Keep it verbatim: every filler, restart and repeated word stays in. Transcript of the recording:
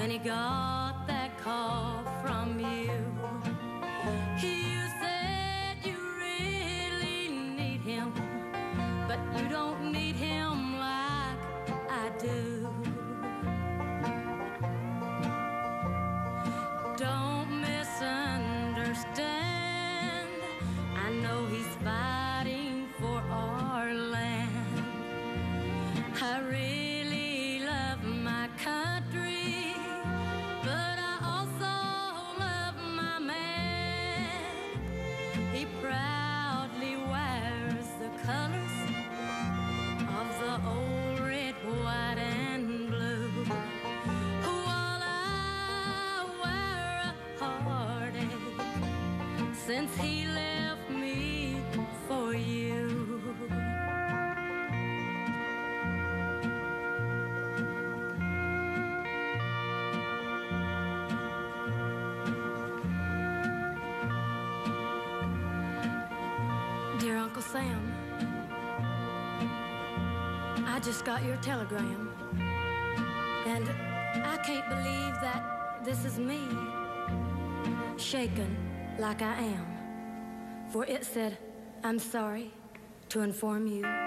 when he got that call from you. You said you really need him, but you don't need him like I do. Don't misunderstand, I know he's fighting for our land. I really love my country, but I also love my man. He proudly wears the colors of the old red, white, and blue, while I wear a heartache since he left me for you. Dear Uncle Sam, I just got your telegram, and I can't believe that this is me, shaken like I am, for it said, I'm sorry to inform you